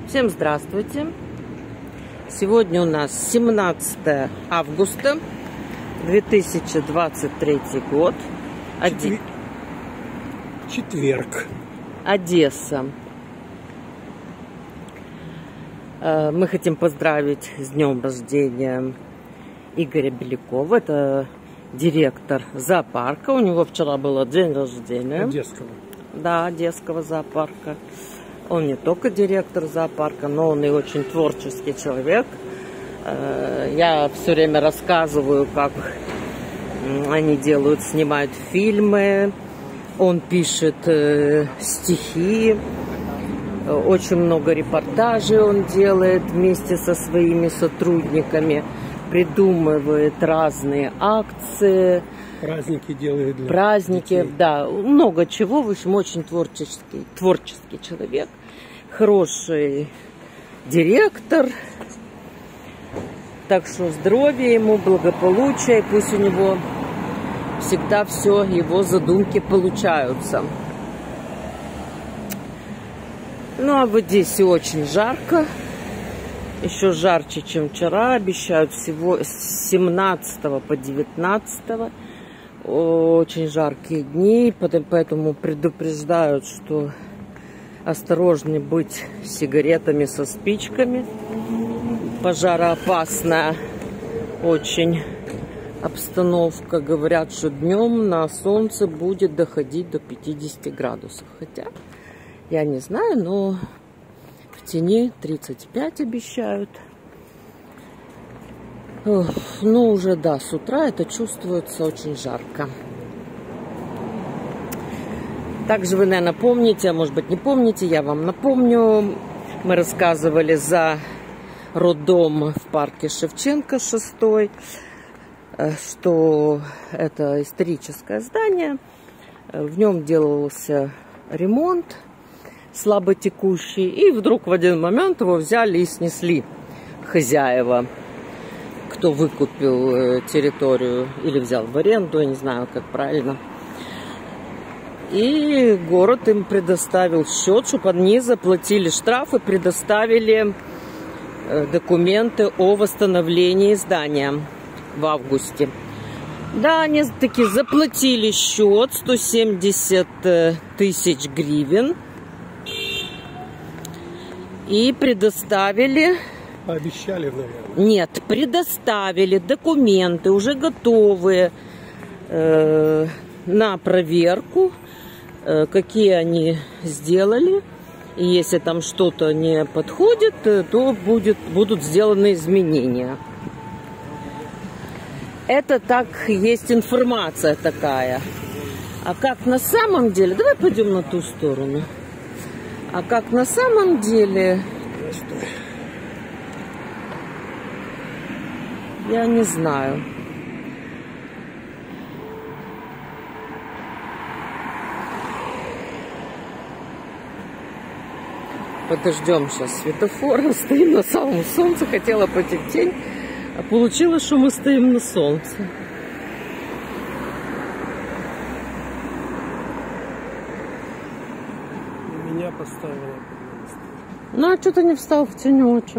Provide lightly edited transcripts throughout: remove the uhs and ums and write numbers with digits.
Всем здравствуйте! Сегодня у нас 17 августа 2023 год. Четверг. Одесса. Мы хотим поздравить с днем рождения Игоря Белякова. Это директор зоопарка. У него вчера был день рождения. Одесского. Да, Одесского зоопарка. Он не только директор зоопарка, но он и очень творческий человек. Я все время рассказываю, как они снимают фильмы. Он пишет стихи. Очень много репортажей он делает вместе со своими сотрудниками. Придумывает разные акции. Праздники делает для праздники, детей. Да, много чего. В общем, очень творческий человек, хороший директор. Так что здоровья ему, благополучия, пусть у него всегда все его задумки получаются. Ну а в Одессе очень жарко, еще жарче, чем вчера. Обещают всего с 17 по 19. Очень жаркие дни, поэтому предупреждают, что осторожнее быть с сигаретами, со спичками. Пожароопасная очень обстановка. Говорят, что днем на солнце будет доходить до 50 градусов. Хотя, я не знаю, но в тени 35 обещают. Ну, уже, да, с утра это чувствуется очень жарко. Также вы, наверное, помните, а может быть не помните, я вам напомню. Мы рассказывали за роддом в парке Шевченко 6, что это историческое здание. В нем делался ремонт слаботекущий. И вдруг в один момент его взяли и снесли хозяева. Кто выкупил территорию или взял в аренду, я не знаю, как правильно. И город им предоставил счет, чтобы они заплатили штраф и предоставили документы о восстановлении здания в августе. Да, они таки заплатили счет 170 тысяч гривен и предоставили... Пообещали, наверное. Нет, предоставили документы, уже готовые на проверку, какие они сделали. И если там что-то не подходит, то будут сделаны изменения. Это так, есть информация такая. А как на самом деле... Давай пойдем на ту сторону. А как на самом деле... Я не знаю. Подождем сейчас светофора. Стоим на самом солнце. Хотела пойти в тень, а получилось, что мы стоим на солнце. Меня поставила. Ну, а что ты не встал в тенечек?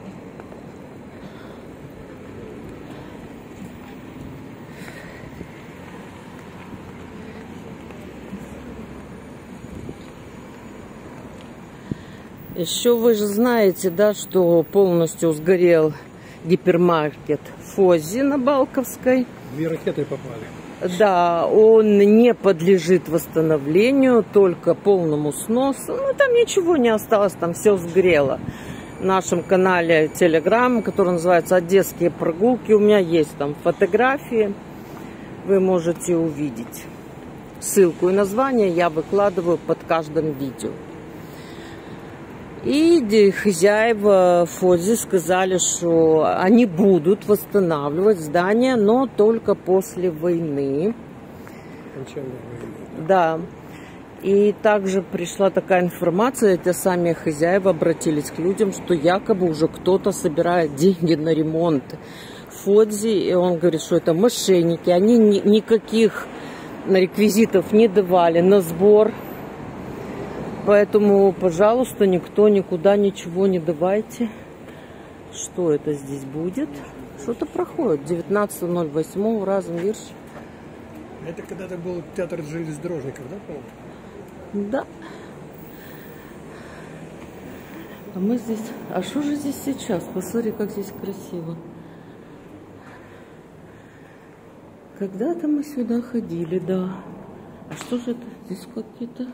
Еще вы же знаете, да, что полностью сгорел гипермаркет Фоззи на Балковской. 2 ракеты попали. Да, он не подлежит восстановлению, только полному сносу. Ну, там ничего не осталось, там все сгорело. В нашем канале Telegram, который называется «Одесские прогулки», у меня есть там фотографии. Вы можете увидеть. Ссылку и название я выкладываю под каждым видео. И хозяева Фоззи сказали, что они будут восстанавливать здание, но только после войны. Да. И также пришла такая информация, эти сами хозяева обратились к людям, что якобы уже кто-то собирает деньги на ремонт Фоззи. И он говорит, что это мошенники. Они никаких реквизитов не давали на сбор Поэтому, пожалуйста, никто никуда ничего не давайте. Что это здесь будет? Что-то проходит. 19.08 разом вирш. Это когда-то был театр железнодорожников, да, по-моему? Да. А мы здесь... А что же здесь сейчас? Посмотри, как здесь красиво. Когда-то мы сюда ходили, да. А что же это? Здесь какие-то...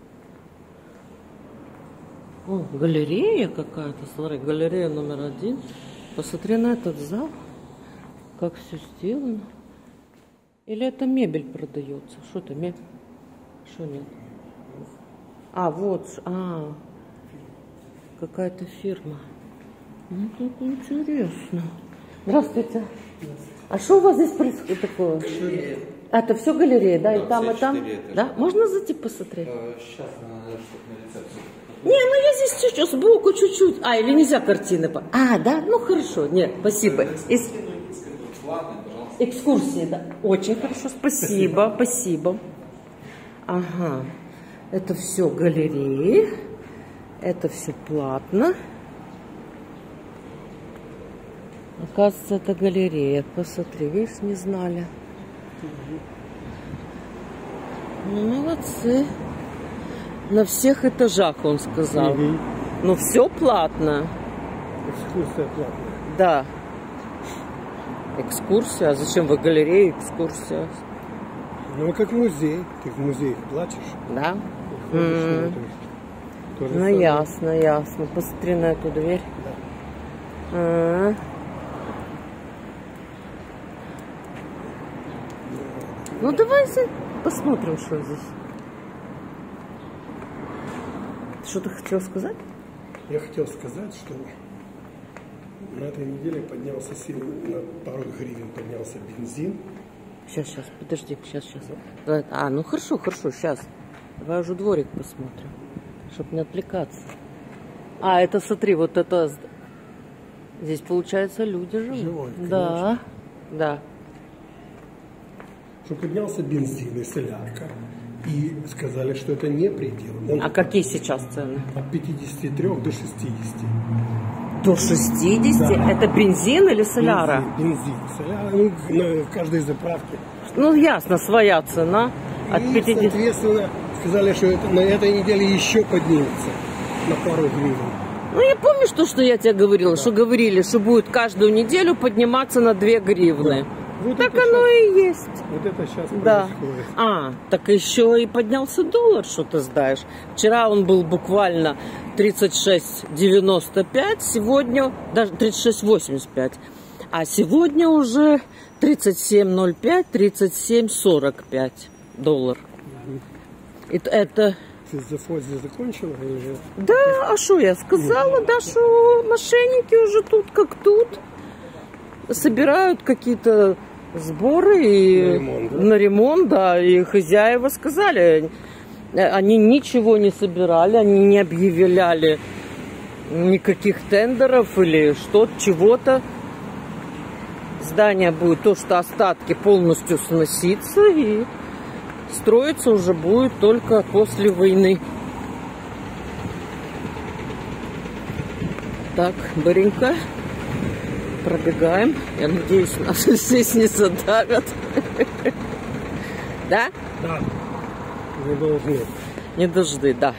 О, галерея какая-то. Смотри, галерея номер 1. Посмотри на этот зал. Как все сделано. Или это мебель продается? Что это мебель? Что нет? А, вот. А, какая-то фирма. Ну, так интересно. Здравствуйте. А что у вас здесь происходит такое? Галерея. А, это все галерея, да? Да, И там, и там? Да? Можно зайти посмотреть? Сейчас надо что-то на рецепцию. Не, ну я здесь чуть-чуть, сбоку чуть-чуть. А, или нельзя картины? А, да? Ну хорошо. Нет, спасибо. Платно, пожалуйста. Экскурсии, да. Очень хорошо, спасибо, спасибо. Ага. Это все галереи. Это все платно. Оказывается, это галерея. Посмотри, видишь, не знали. Ну, молодцы. На всех этажах, он сказал. Но все платно. Экскурсия платная. Да. Экскурсия. А зачем в галерее экскурсия? Ну, как музей. Ты в музей платишь. Да? Ходишь, тоже Ну, самое. ясно, ясно. Посмотри на эту дверь. А. Ну, давай посмотрим, что здесь. Что ты хотел сказать? Я хотел сказать, что на этой неделе поднялся сильно, на пару гривен поднялся бензин. Сейчас, подожди, сейчас. Давай. А, ну хорошо, сейчас. Давай уже дворик посмотрим, чтобы не отвлекаться. А, это, смотри, вот это... Здесь, получается, люди живут. Живут, да, да. Что поднялся бензин и солярка. И сказали, что это не предел. Он А какие сейчас цены? от 53 до 60. До 60? Да. Это бензин или соляра? Бензин. Соляра, ну, на каждой заправке. Ну, ясно, своя цена. От И, 50... соответственно, сказали, что это, на этой неделе еще поднимется на пару гривен. Ну, я помню, что я тебе говорила, что говорили, что будет каждую неделю подниматься на 2 гривны. Да. Вот Так это оно щас- и есть. Вот это сейчас Да. происходит. А, так еще и поднялся доллар, что ты знаешь. Вчера он был буквально 36,95, сегодня даже 36,85. А сегодня уже 37,05, 37,45 доллар. Это... Ты за Фози закончила или же? Да, а что я сказала, да, что мошенники уже тут как тут. Собирают какие-то сборы и На ремонт, да? на ремонт, да, и хозяева сказали, они ничего не собирали, они не объявляли никаких тендеров или что-то, чего-то. Здание будет то, что остатки полностью сноситься и строиться уже будет только после войны. Так, быренько. Пробегаем. Я надеюсь, нас здесь не задавят. Да? Да. Не должны. Не должны, да.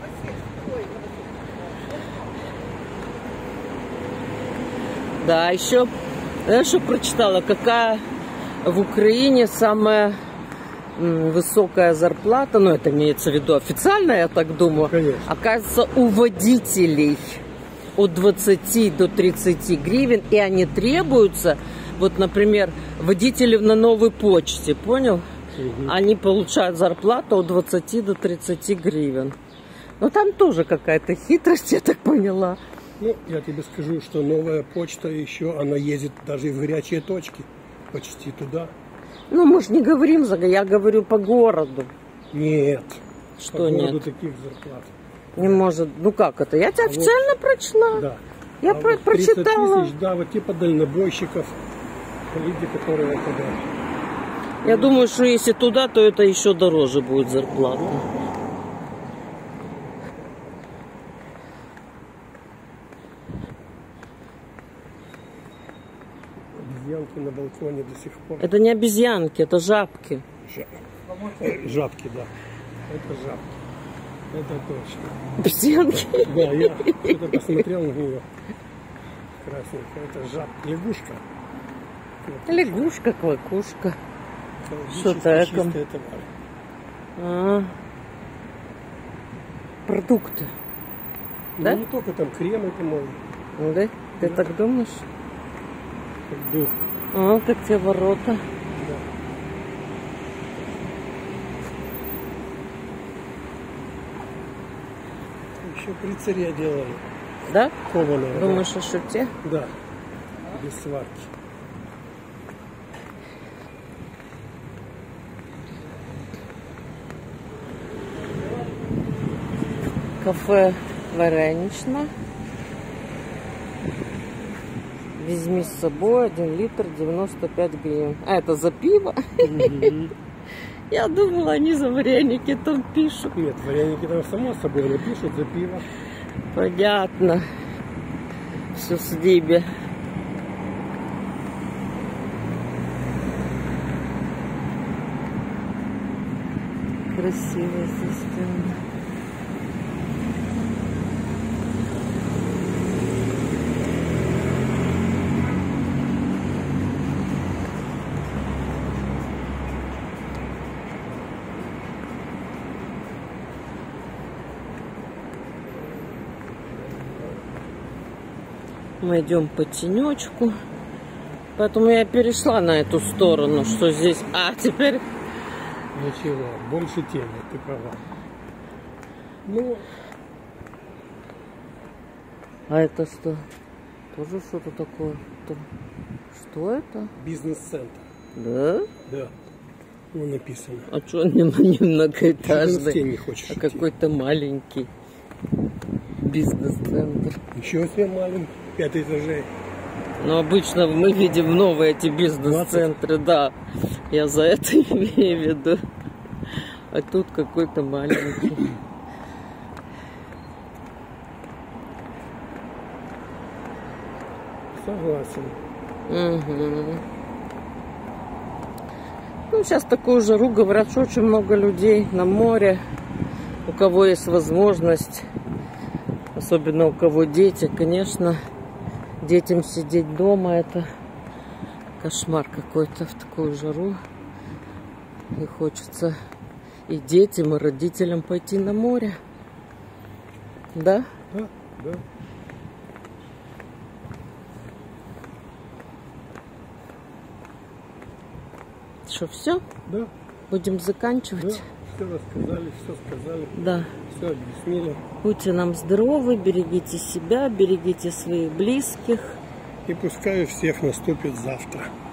Да, еще, знаешь, что прочитала, какая в Украине самая высокая зарплата, ну, это имеется в виду официально, я так думаю, Конечно. оказывается, у водителей от 20 до 30 гривен, и они требуются, вот, например, водители на Новой почте, понял? Они получают зарплату от 20 до 30 гривен. Но там тоже какая-то хитрость, я так поняла. Ну, я тебе скажу, что новая почта еще, она ездит даже и в горячие точки. Почти туда. Ну, мы же не говорим, я говорю по городу. Нет. Что По городу нет? таких зарплат. Не может. Ну как это? Я тебя официально прочла. Да. Я А вот 30 прочитала. тысяч, да, вот типа дальнобойщиков, люди, которые туда. Я думаю, что если туда, то это еще дороже будет зарплата. обезьянки на балконе до сих пор. Это не обезьянки, это жабки. Жабки, да. Это жабки. Это точно. Обезьянки? Да, я что-то посмотрел на нее. Красненькая. Это жабка. Лягушка. Лягушка, квакушка. Чистая Что-то тварь. Продукты. Ну, Да? не только там кремы, по-моему. Да? Ты так думаешь? Как дух. Как те ворота. Да. Еще при царе делали. Да? Кованые. Думаешь, о шуте? Да. Без сварки. Кафе Варенична. Возьми с собой 1 литр 95 гривен. А это за пиво? Я думала, они за вареники там пишут. Нет, вареники там само собой напишут за пиво. Понятно. Все с Либе. Красиво здесь сделано. Мы идем по тенечку. Поэтому я перешла на эту сторону, что здесь... А, теперь... Ничего, больше темы, ты права. Ну... А это что? Тоже что-то такое? Что это? Бизнес-центр. Да? Да. Ну, написано. А что он не многоэтажный? Не хочешь А какой-то маленький бизнес-центр. Еще себе маленький. 5 этажей. Но обычно мы видим новые эти бизнес-центры, да. Я за это имею в виду. А тут какой-то маленький. Согласен. Угу. Ну, сейчас такую жару, говорят, что очень много людей на море. У кого есть возможность, особенно у кого дети, конечно, детям сидеть дома — это кошмар какой-то в такую жару. И хочется и детям, и родителям пойти на море. Да? Да, да. Что, все? Да. Будем заканчивать? Да. Все рассказали, все сказали. Да. Все объяснили. Будьте нам здоровы, берегите себя, берегите своих близких. И пускай у всех наступит завтра.